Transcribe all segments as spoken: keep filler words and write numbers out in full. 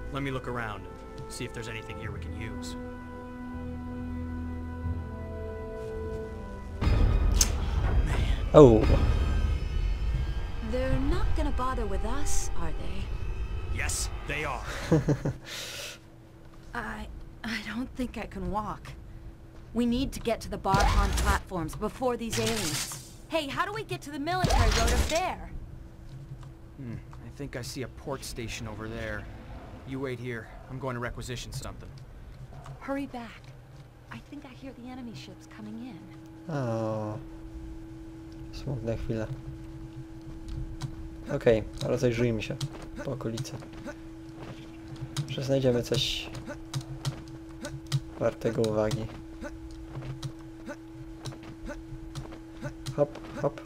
Let me look around, see if there's anything here we can use. Oh. They're not gonna bother with us, are they? Yes, they are. I... I don't think I can walk. We need to get to the Barhan platforms before these aliens. Hey, how do we get to the military road up there? Hmm, I think I see a port station over there. You wait here. I'm going to requisition something. Hurry back. I think I hear the enemy ships coming in. O. Smutne chwile. Okej, okay, rozejrzyjmy się po okolicy. Może znajdziemy coś wartego uwagi. Hop, hop.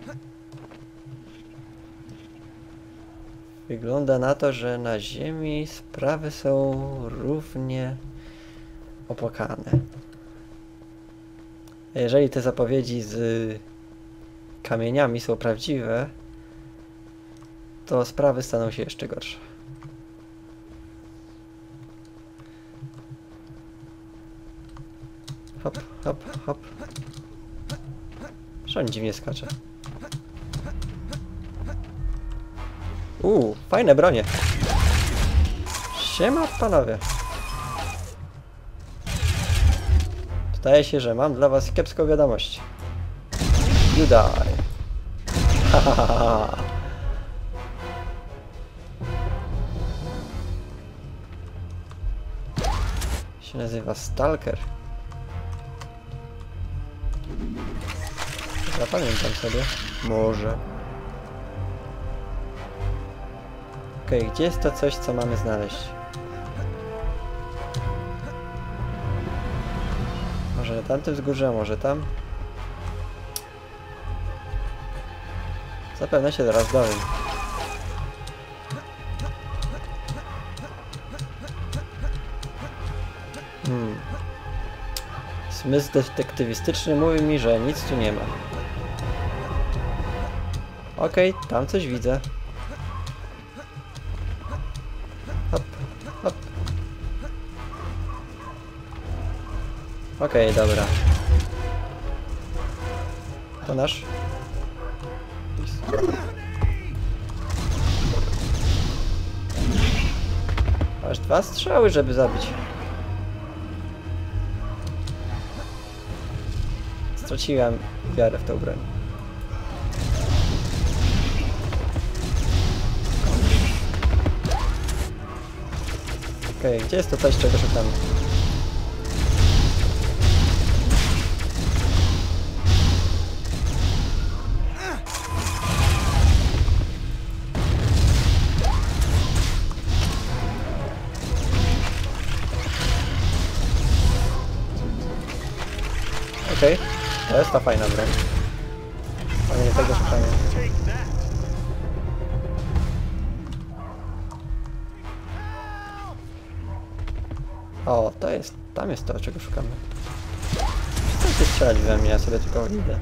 Wygląda na to, że na Ziemi sprawy są równie opłakane. Jeżeli te zapowiedzi z kamieniami są prawdziwe, to sprawy staną się jeszcze gorsze. Hop, hop, hop. Że on dziwnie skacze. Uuu, fajne bronie. Siema panowie. Zdaje się, że mam dla was kiepską wiadomość. You die. Hahaha. Się nazywa Stalker. Zapamiętam sobie. Może. Okej, okay, gdzie jest to coś, co mamy znaleźć? Może na tamtym wzgórzu, może tam? Zapewne się zaraz dowiem. Hmm. Zmysł detektywistyczny mówi mi, że nic tu nie ma. Okej, okay, tam coś widzę. Hop, hop. Okej, okay, dobra. To nasz. Aż dwa strzały, żeby zabić. Straciłem wiarę w tę broń. Okej, okay, gdzie jest to coś, czego szukamy? Okej, okay, to jest ta fajna broń. Ale nie tego szukamy. O, to jest, tam jest to, czego szukamy. Chcecie strzelać we mnie, ja sobie tylko idę.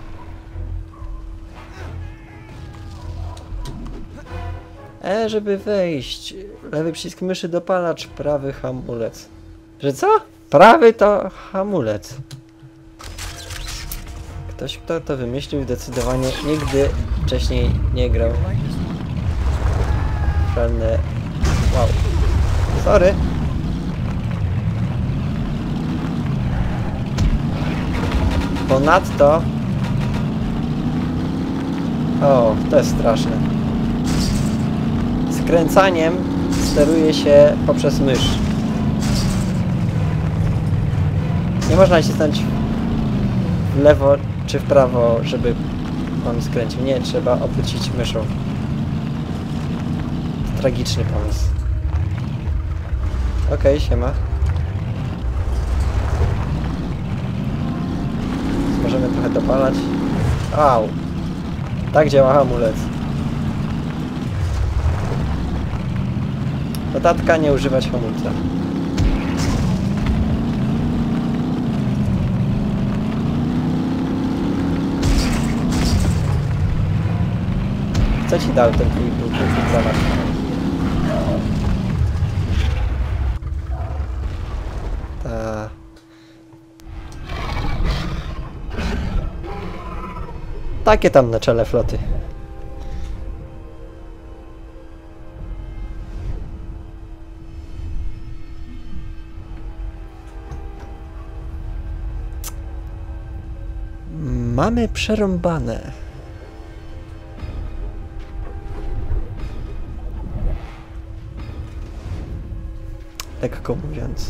E, żeby wejść. Lewy przycisk myszy dopalacz, prawy hamulec. Że co? Prawy to hamulec. Ktoś, kto to wymyślił, zdecydowanie nigdy wcześniej nie grał. Żadne... Wow. Sorry. Ponadto... O, to jest straszne. Skręcaniem steruje się poprzez mysz. Nie można nacisnąć w lewo czy w prawo, żeby on skręcił. Nie, trzeba obrócić myszą. Tragiczny pomysł. Okej, okay, siema. Możemy trochę dopalać. Au! Tak działa hamulec. Notatka: nie używać hamulca. Co ci dał ten twój zamach? takie tam na czele floty. Mamy przerąbane. Lekko mówiąc.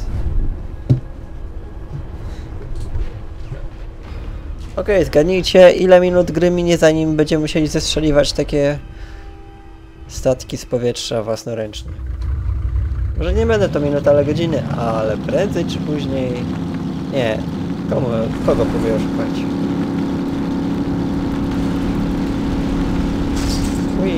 Okej, okay, zgadnijcie, ile minut gry minie, zanim będziemy musieli zestrzeliwać takie statki z powietrza własnoręcznie. Może nie będę to minut, ale godziny, ale prędzej czy później... Nie. Komu, kogo próbuję oszukać? Ui.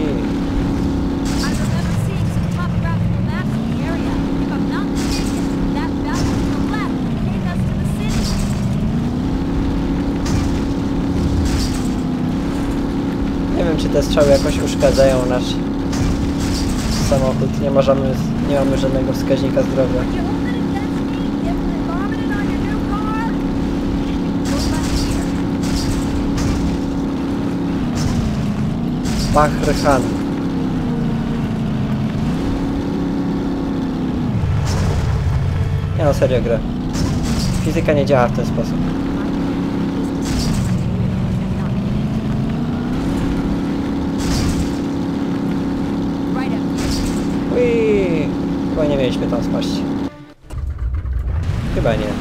Nie wiem, czy te strzały jakoś uszkadzają nasz samochód. Nie możemy, nie mamy żadnego wskaźnika zdrowia. Bahrhan. Nie no, serio grę. Fizyka nie działa w ten sposób. Ui, chyba nie mieliśmy tam spaść. Chyba nie.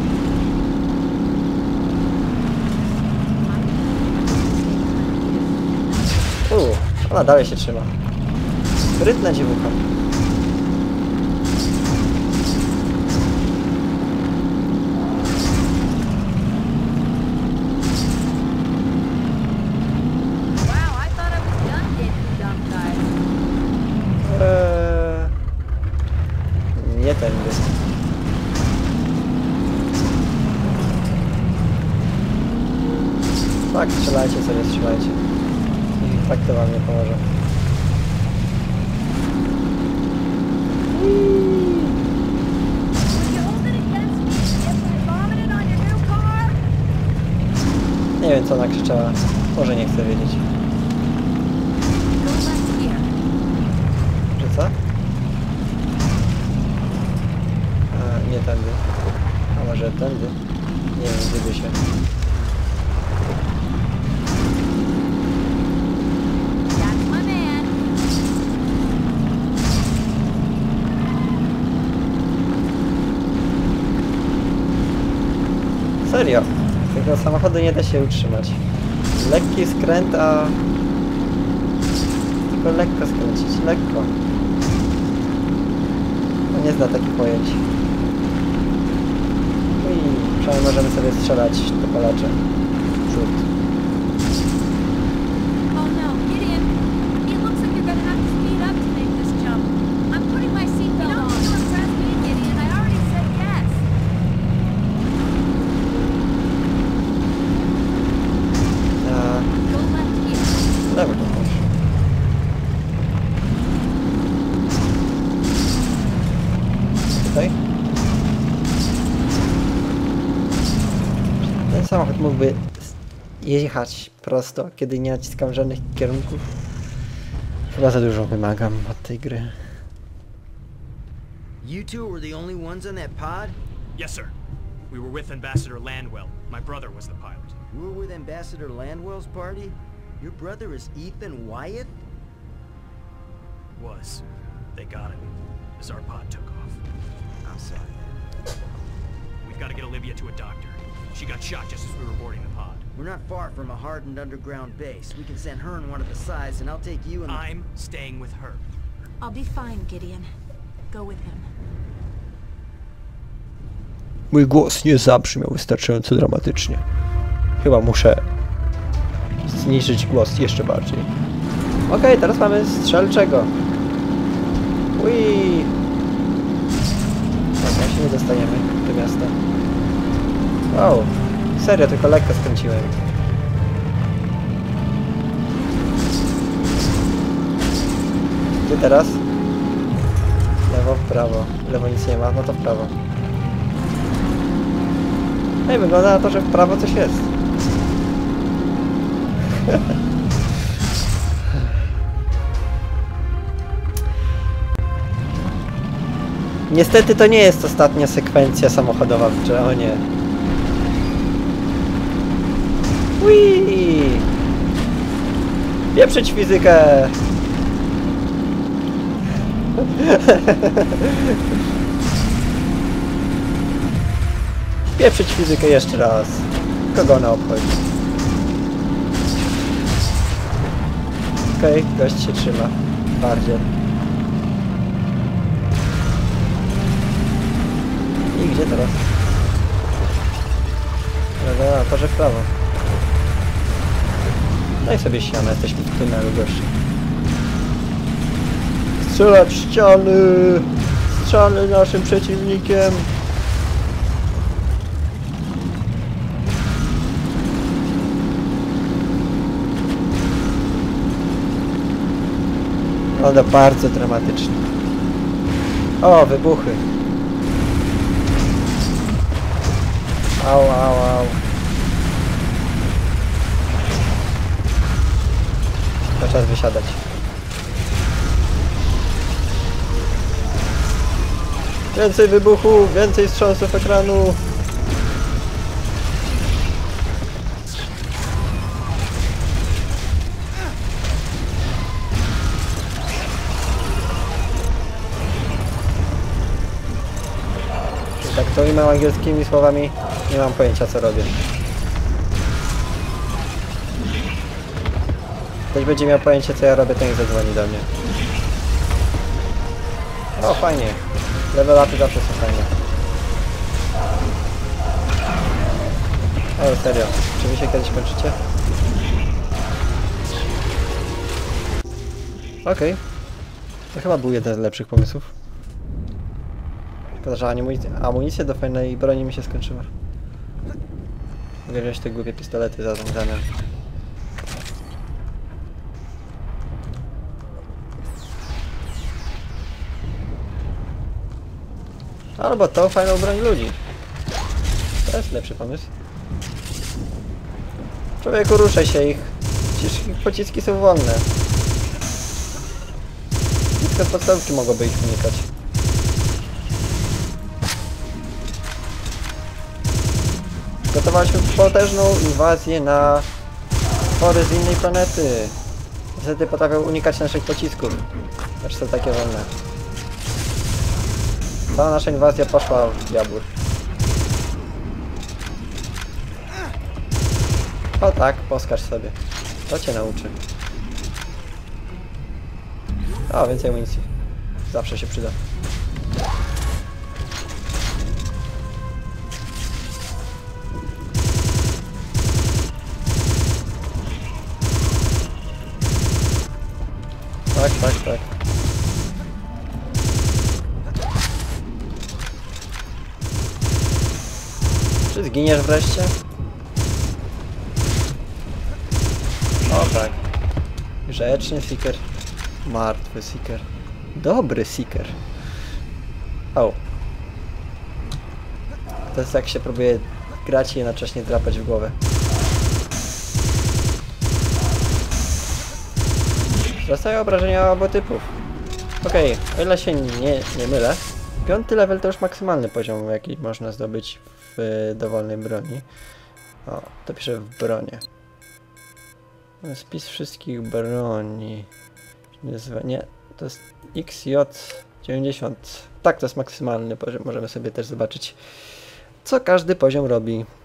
Uuu, ona dalej się trzyma. Sprytna dziewucha. Eee, nie tędy. Tak, strzelajcie sobie, strzelajcie. I tak to wam nie pomoże. Nie wiem, co ona krzyczała. Może nie chcę wiedzieć. Że co? A, nie tędy. A może tędy? Nie wiem, gdyby się. Serio, tego samochodu nie da się utrzymać. Lekki skręt, a... tylko lekko skręcić, lekko. On nie zna takich pojęć. I przynajmniej możemy sobie strzelać dopalacze. Przód. Lewo to masz. Tutaj? Ten samochód mógłby jechać prosto, kiedy nie naciskam żadnych kierunków. Chyba za dużo wymagam od tej gry. You two were the only ones on that pod? Yes, sir. We were with Ambassador Landwell. My brother was the pilot. You were with Ambassador Landwell's party? Your brother is Ethan Wyatt? Was. They got him as our pod took off. I'm sorry. We've got to get Olivia to a doctor. She got shot just as we were boarding the pod. We're not far from a hardened underground base. We can send her in one of the sides, and I'll take you and... I'm staying with her. I'll be fine, Gideon. Go with him. Mój głos nie zabrzmiał wystarczająco dramatycznie. Chyba muszę zniżyć głos jeszcze bardziej. Okej, okay, teraz mamy strzelczego. Ui. Tak, ja się nie dostaniemy do miasta. Wow, serio, tylko lekko skręciłem. Gdzie teraz? Lewo, w prawo. Lewo nic nie ma, no to w prawo. Ej, wygląda na to, że w prawo coś jest. Niestety to nie jest ostatnia sekwencja samochodowa w grze, o nie. Whee! Pieprzyć fizykę! Pieprzyć fizykę jeszcze raz. Kogo ona obchodzi? Okej, okay, gość się trzyma. Bardziej. I gdzie teraz? Dobra, porze w prawo. Daj sobie ścianę, jesteśmy w tunelu gości. Strzelać ściany! Ściany naszym przeciwnikiem! Wygląda bardzo dramatycznie. O, wybuchy! Au, au, au. To czas wysiadać. Więcej wybuchów, więcej wstrząsów ekranu. Tak to imię angielskimi słowami nie mam pojęcia co robię. Ktoś będzie miał pojęcie co ja robię, to niech zadzwoni do mnie. O, fajnie. Level upy zawsze są fajne. O, serio. Czy wy się kiedyś kończycie? Okej. Okay. To chyba był jeden z lepszych pomysłów. Szkoda, że amunicja, amunicja do fajnej broni mi się skończyła. Mogę wziąć te głupie pistolety za zamian. Albo to fajną broń ludzi. To jest lepszy pomysł. Człowieku, ruszaj się ich. Przecież ich pociski są wolne. Tylko podstawki mogłyby ich unikać. Gotowaliśmy potężną inwazję na stwory z innej planety. Niestety potrafią unikać naszych pocisków. Znaczy są takie wolne. Cała nasza inwazja poszła w diabły. O tak, poskarż sobie. To cię nauczy. O, więcej amunicji. Zawsze się przyda. Tak, tak, tak. Czy zginiesz wreszcie? O tak. Grzeczny Seeker. Martwy Seeker. Dobry Seeker. O. To jest jak się próbuje grać i jednocześnie drapać w głowę. Wzrastają obrażenia obu typów. Okej, okay, o ile się nie, nie mylę, piąty level to już maksymalny poziom, jaki można zdobyć w dowolnej broni. O, to piszę w bronie. Spis wszystkich broni. Nie, to jest X J dziewięćdziesiąt. Tak, to jest maksymalny poziom. Możemy sobie też zobaczyć, co każdy poziom robi.